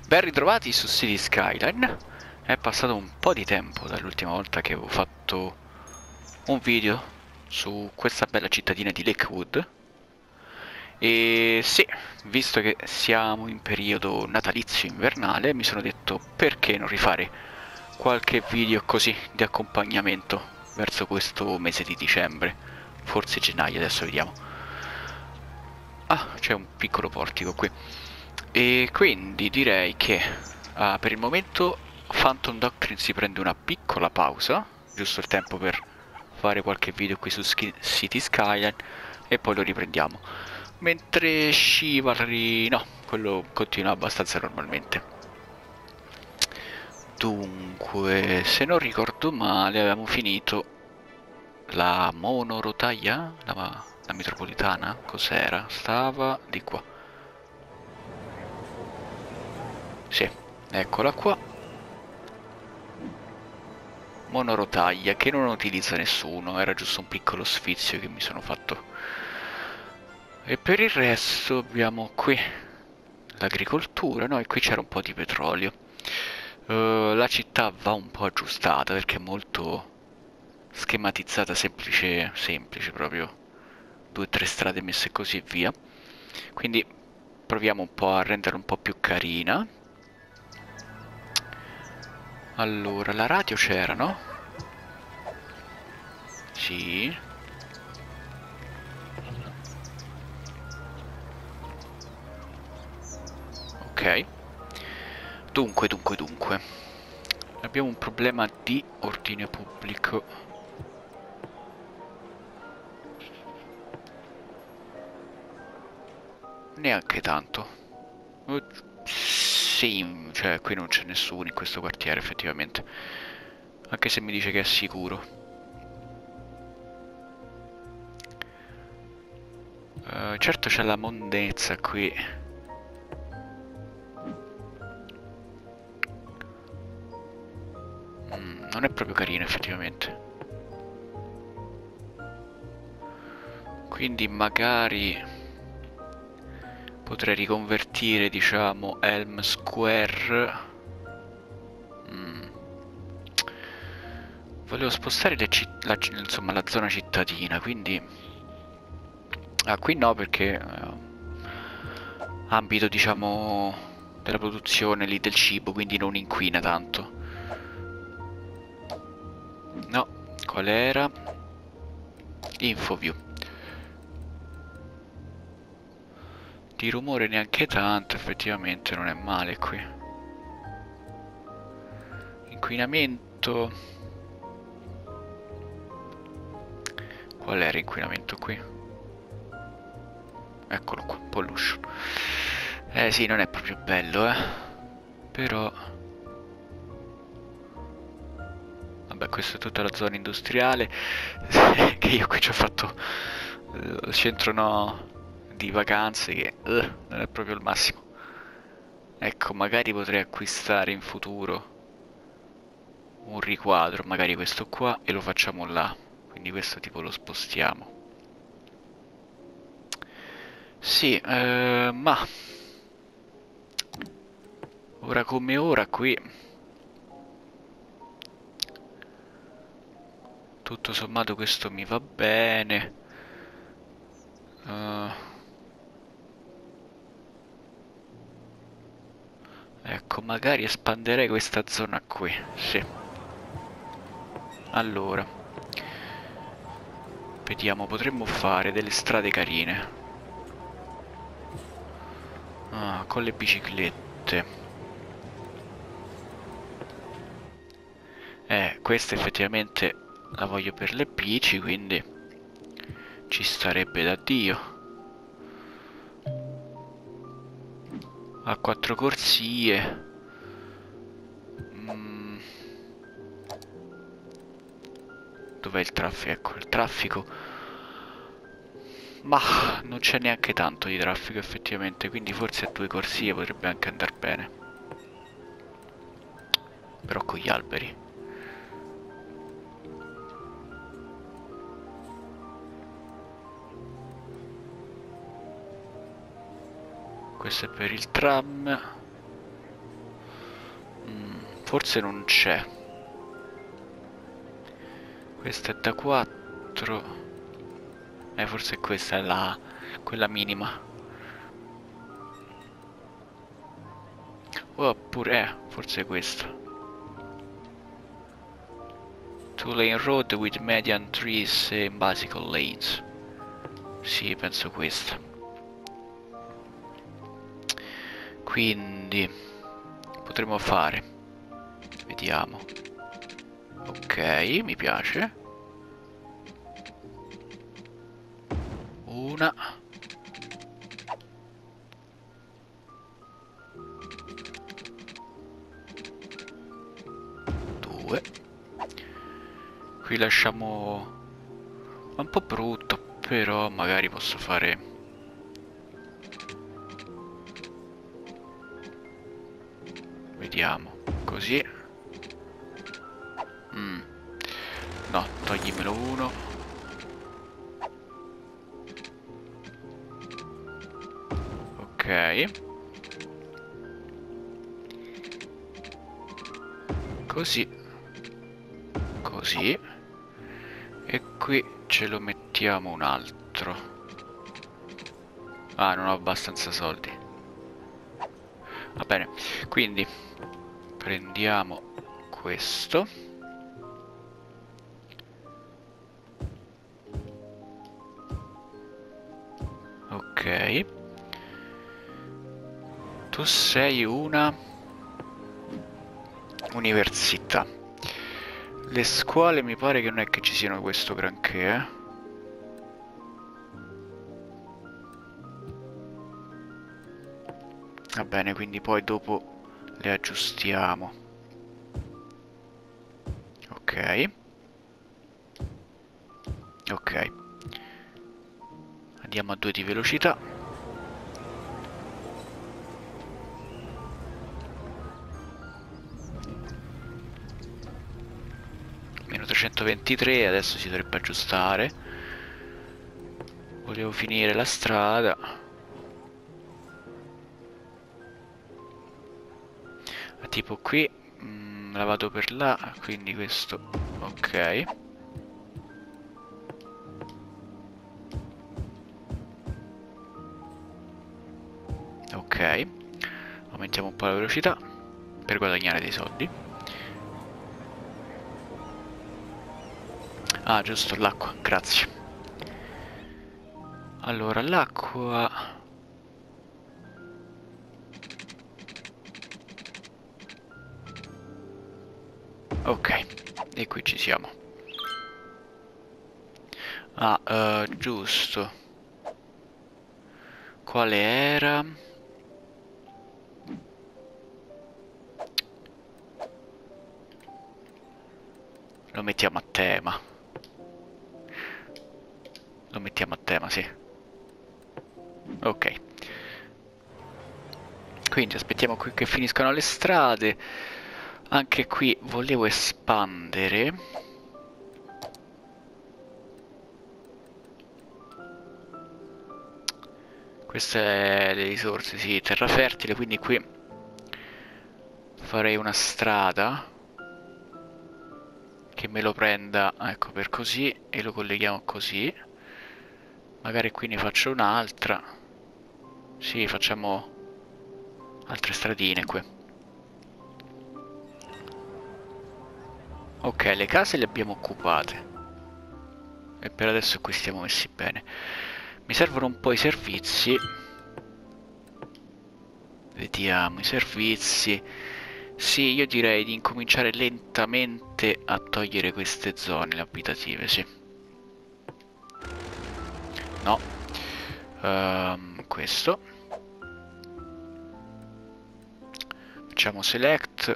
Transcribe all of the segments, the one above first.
Ben ritrovati su City Skyline. È passato un po' di tempo dall'ultima volta che avevo fatto un video su questa bella cittadina di Lakewood. E sì, visto che siamo in periodo natalizio invernale, mi sono detto perché non rifare qualche video così di accompagnamento verso questo mese di dicembre, forse gennaio, adesso vediamo. Ah, c'è un piccolo portico qui. E quindi direi che per il momento Phantom Doctrine si prende una piccola pausa, giusto il tempo per fare qualche video qui su City Skyline e poi lo riprendiamo. Mentre Chivalry no, quello continua abbastanza normalmente. Dunque, se non ricordo male, avevamo finito la monorotaia? La metropolitana? Cos'era? Stava di qua. Sì, eccola qua. Monorotaia che non utilizza nessuno, era giusto un piccolo sfizio che mi sono fatto. E per il resto abbiamo qui l'agricoltura, no? E qui c'era un po' di petrolio. La città va un po' aggiustata perché è molto schematizzata, semplice, semplice proprio. 2 o 3 strade messe così e via. Quindi proviamo un po' a renderla un po' più carina. Allora, la radio c'era, no? Sì. Ok. Dunque. Abbiamo un problema di ordine pubblico. Neanche tanto. Sì, cioè qui non c'è nessuno in questo quartiere effettivamente. Anche se mi dice che è sicuro. Certo c'è la monnezza qui. Non è proprio carino effettivamente. Quindi magari potrei riconvertire, diciamo, Elm Square. Volevo spostare insomma, la zona cittadina, quindi... Ah, qui no perché... ambito, diciamo, della produzione lì del cibo, quindi non inquina tanto. No, qual era? Infoview. Di rumore neanche tanto, effettivamente non è male qui. Inquinamento... Qual era inquinamento qui? Eccolo qua, pollution. Sì, non è proprio bello, Però... Vabbè, questa è tutta la zona industriale. Che io qui ci ho fatto il centro no di vacanze che non è proprio il massimo. Ecco, magari potrei acquistare in futuro un riquadro, magari questo qua, e lo facciamo là. Quindi questo tipo lo spostiamo. Sì, ma ora come ora qui tutto sommato questo mi va bene. Eh, ecco, magari espanderei questa zona qui. Sì. Allora, vediamo, potremmo fare delle strade carine. Ah, con le biciclette. Questa effettivamente la voglio per le bici, quindi ci starebbe da Dio. Ha 4 corsie. Mm, dov'è il traffico? Ecco, il traffico. Ma non c'è neanche tanto di traffico effettivamente, quindi forse a 2 corsie potrebbe anche andare bene. Però con gli alberi. Questo è per il tram. Forse non c'è. Questa è da 4. Forse questa è quella minima. Oppure, forse questa. Two lane road with median trees and bicycle lanes. Sì, penso questa. Quindi potremmo fare. Vediamo. Ok, mi piace. Una. Due. Qui lasciamo... È un po' brutto, però magari posso fare... Vediamo. Così. No, toglimelo uno. Ok. Così. Così. E qui ce lo mettiamo un altro. Ah, non ho abbastanza soldi. Va bene, quindi prendiamo questo. Ok. Tu sei una università. Le scuole mi pare che non è che ci siano questo granché, eh. Va bene, quindi poi dopo le aggiustiamo. Ok. Ok. Andiamo a 2 di velocità. Meno 323, adesso si dovrebbe aggiustare. Volevo finire la strada. Tipo qui la vado per là, quindi questo ok. Ok, aumentiamo un po' la velocità per guadagnare dei soldi. Ah, giusto, l'acqua, grazie. Allora, l'acqua... Ok, e qui ci siamo. Ah, giusto. Quale era? Lo mettiamo a tema. Lo mettiamo a tema, sì. Ok. Quindi aspettiamo qui che finiscano le strade. Anche qui volevo espandere. Queste le risorse, sì, terra fertile, quindi qui farei una strada che me lo prenda, ecco, per così e lo colleghiamo così. Magari qui ne faccio un'altra. Sì, facciamo altre stradine qui. Ok, le case le abbiamo occupate. E per adesso qui stiamo messi bene. Mi servono un po' i servizi. Vediamo i servizi. Sì, io direi di incominciare lentamente a togliere queste zone abitative, sì. No. Questo. Facciamo select.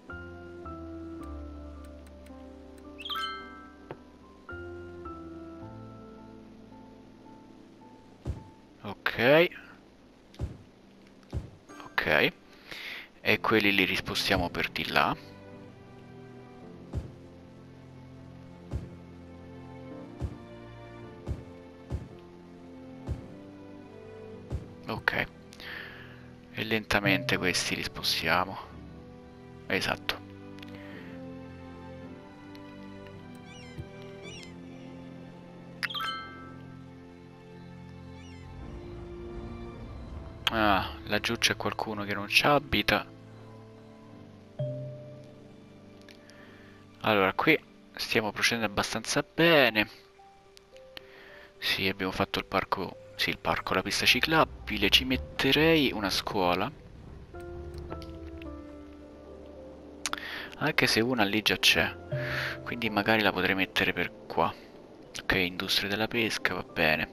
Ok. Ok. E quelli li rispostiamo per di là. Ok. E lentamente questi li spostiamo. Esatto. Ah, laggiù c'è qualcuno che non ci abita. Allora, qui stiamo procedendo abbastanza bene. Sì, abbiamo fatto il parco. Sì, il parco, la pista ciclabile. Ci metterei una scuola. Anche se una lì già c'è. Quindi magari la potrei mettere per qua. Ok, industria della pesca, va bene.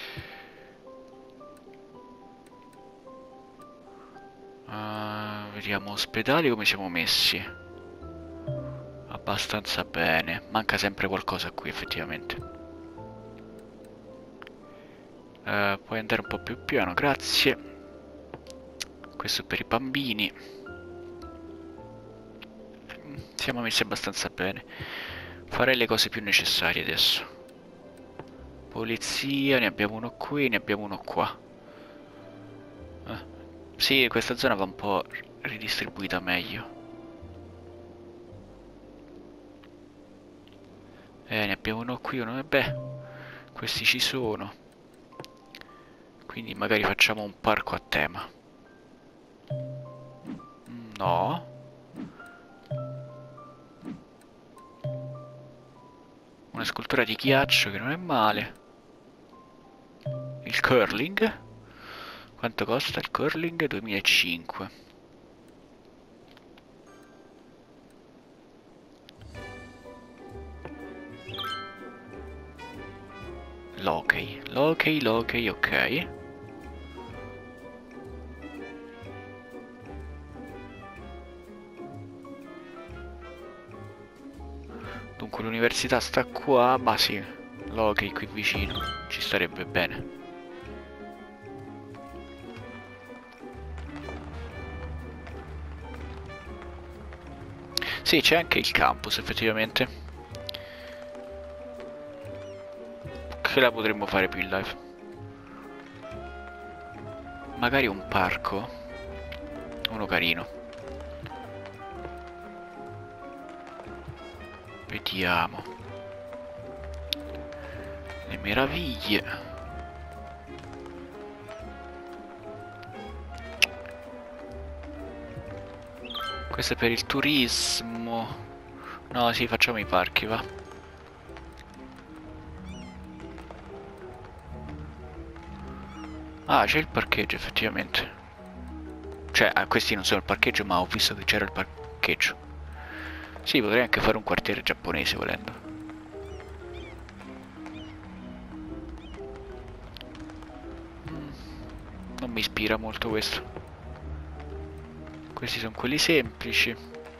Vediamo ospedali come siamo messi. Abbastanza bene. Manca sempre qualcosa qui effettivamente. Puoi andare un po' più piano, grazie. Questo è per i bambini. Siamo messi abbastanza bene. Farei le cose più necessarie adesso. Polizia, ne abbiamo uno qui, ne abbiamo uno qua. Sì, questa zona va un po' ridistribuita meglio. Ne abbiamo uno qui, uno... Beh, questi ci sono. Quindi magari facciamo un parco a tema. No. Una scultura di ghiaccio che non è male. Il curling? Quanto costa il curling? 2005. L'hockey, ok. Dunque l'università sta qua, ma sì, l'hockey qui vicino, ci starebbe bene. Sì, c'è anche il campus effettivamente. Che la potremmo fare più in live. Magari un parco. Uno carino. Vediamo. Le meraviglie. Questo è per il turismo. No, sì, facciamo i parchi, va. Ah, c'è il parcheggio, effettivamente. Cioè, questi non sono il parcheggio, ma ho visto che c'era il parcheggio. Sì, potrei anche fare un quartiere giapponese, volendo. Non mi ispira molto questo. Questi sono quelli semplici.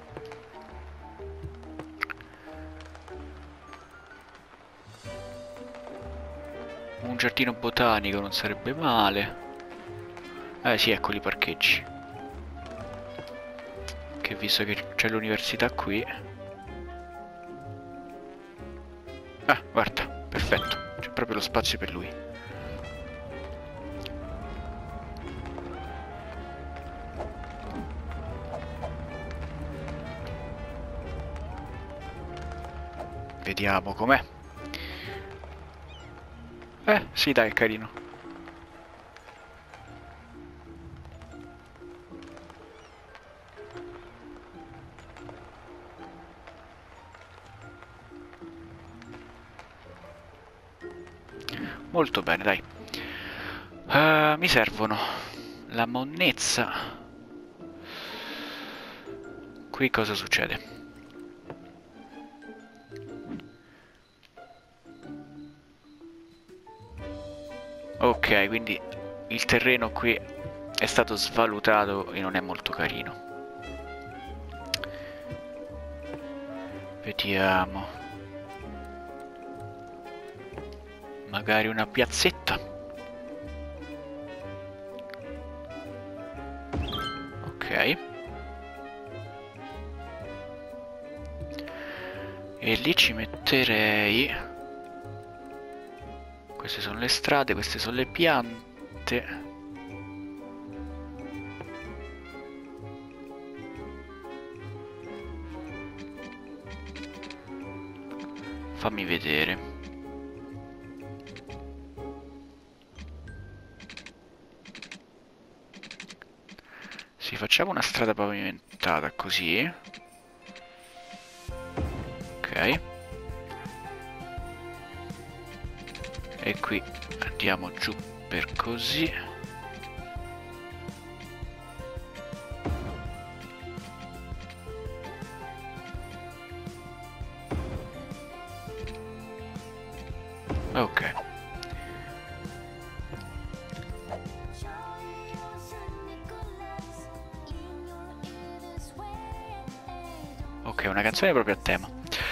Un giardino botanico non sarebbe male. Sì, ecco i parcheggi. Che visto che c'è l'università qui. Ah, guarda, perfetto. C'è proprio lo spazio per lui. Vediamo com'è. Sì, dai, è carino. Molto bene, dai. Mi servono la monnezza. Qui cosa succede? Ok, quindi il terreno qui è stato svalutato e non è molto carino. Vediamo. Magari una piazzetta. Ok. E lì ci metterei... Queste sono le strade, queste sono le piante. Fammi vedere. Facciamo una strada pavimentata così. Ok. E qui andiamo giù per così. Ok. Ok, una canzone proprio a tema.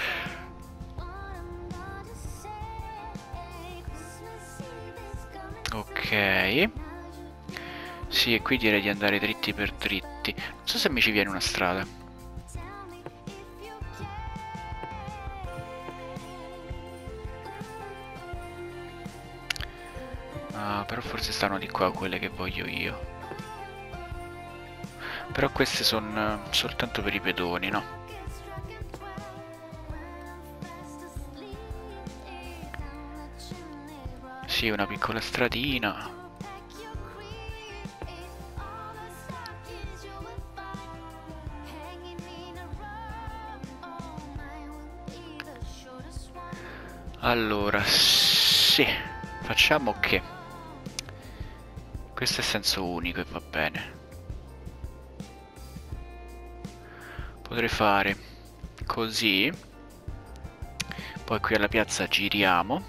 Ok. Sì, e qui direi di andare dritti per dritti. Non so se mi ci viene una strada. Ah, però forse stanno di qua quelle che voglio io. Però queste sono soltanto per i pedoni, no? Sì, una piccola stradina. Allora, sì, facciamo che questo è senso unico e va bene. Potrei fare così, poi qui alla piazza giriamo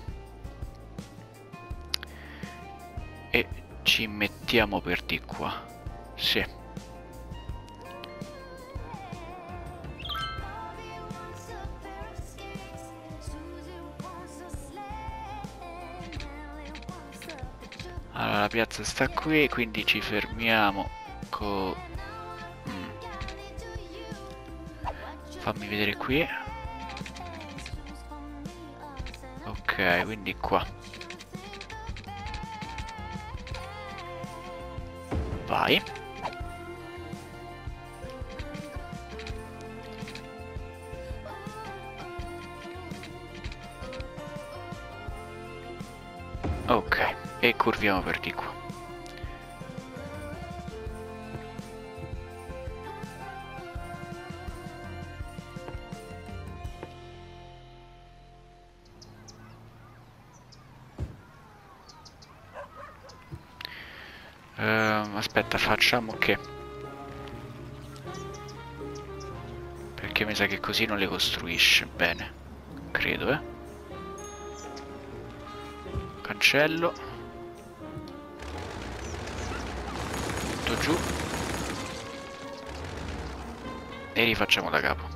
e ci mettiamo per di qua. Sì. Allora la piazza sta qui, quindi ci fermiamo Fammi vedere qui. Ok, quindi qua. Vai. Ok, e curviamo per di qua. Aspetta, facciamo che... Perché mi sa che così non le costruisce bene. Credo, Cancello. Tutto giù. E rifacciamo da capo.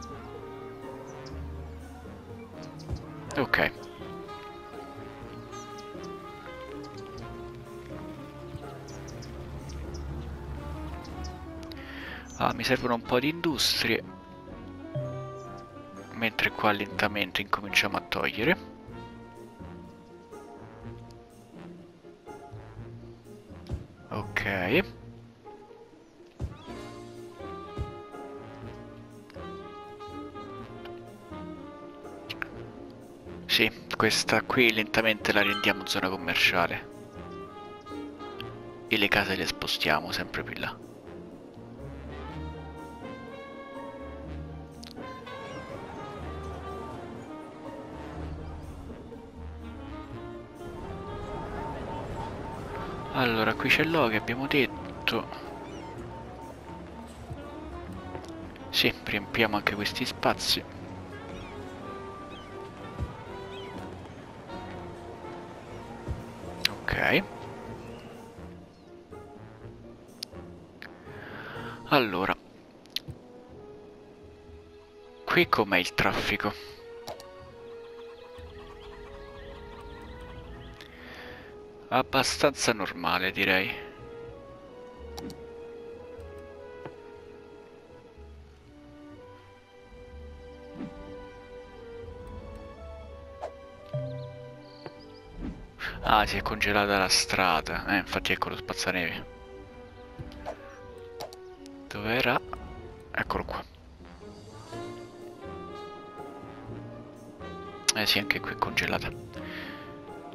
Ok. Ah, mi servono un po' di industrie. Mentre qua lentamente incominciamo a togliere. Ok. Sì, questa qui lentamente la rendiamo zona commerciale. E le case le spostiamo sempre più là. Allora, qui c'è l'O che abbiamo detto. Sì, riempiamo anche questi spazi. Ok. Allora. Qui com'è il traffico? Abbastanza normale, direi. Ah, si è congelata la strada. Infatti ecco lo spazzaneve. Dov'era? Eccolo qua. Sì, anche qui è congelata.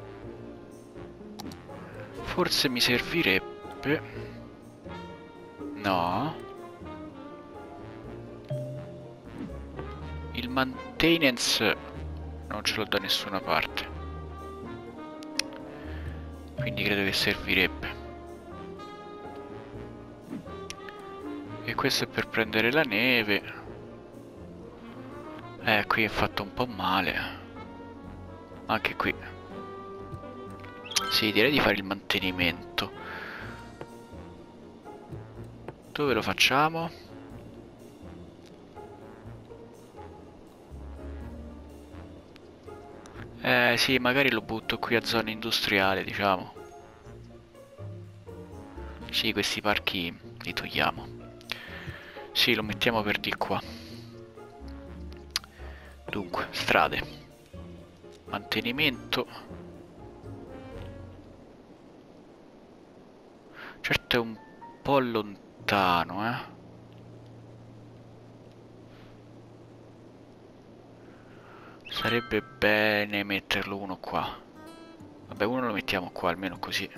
Forse mi servirebbe No. Il maintenance non ce l'ho da nessuna parte. Quindi credo che servirebbe. E questo è per prendere la neve. Qui è fatto un po' male. Anche qui. Sì, direi di fare il mantenimento. Dove lo facciamo? Sì, magari lo butto qui a zona industriale, diciamo. Sì, questi parchi li togliamo. Sì, lo mettiamo per di qua. Dunque, strade. Mantenimento. Certo è un po' lontano, eh. Sarebbe bene metterlo uno qua. Vabbè, uno lo mettiamo qua, almeno così.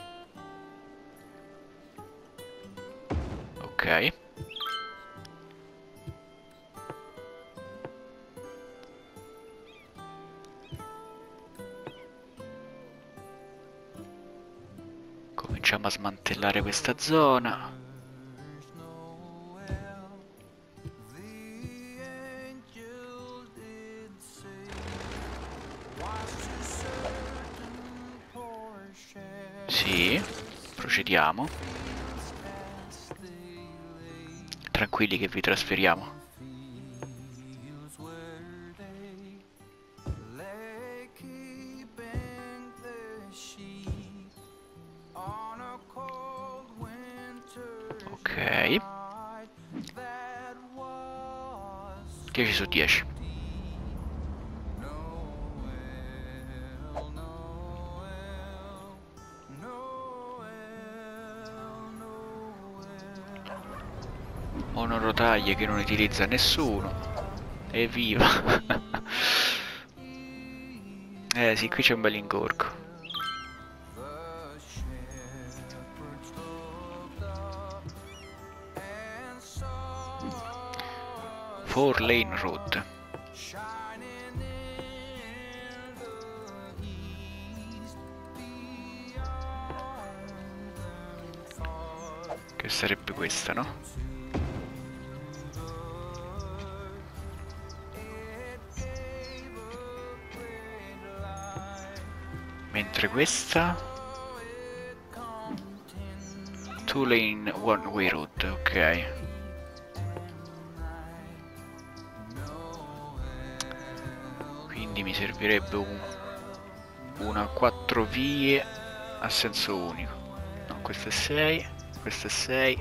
Ok. Cominciamo a smantellare questa zona. Sì, procediamo. Tranquilli che vi trasferiamo. Ok. 10 su 10. Monorotaie che non utilizza nessuno. Evviva! Sì, qui c'è un bel ingorgo. 4-lane road. Che sarebbe questa, no? Mentre questa 2-lane one-way road, ok. Quindi mi servirebbe una 4 vie a senso unico. No, questo è 6, questo è 6.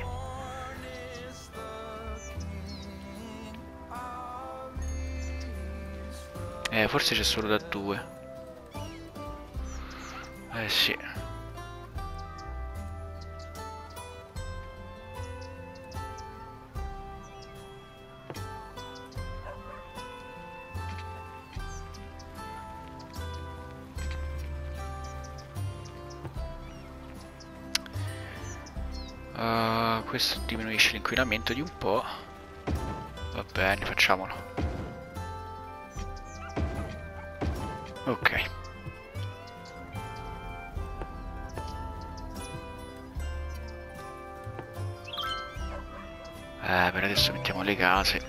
Forse c'è solo da 2. Sì. Questo diminuisce l'inquinamento di un po'. Va bene, facciamolo. Ok. Per adesso mettiamo le case.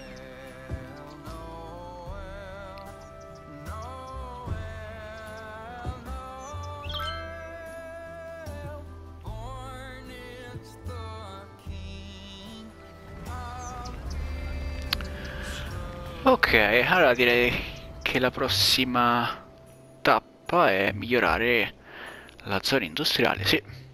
Ok, allora direi che la prossima tappa è migliorare la zona industriale, sì.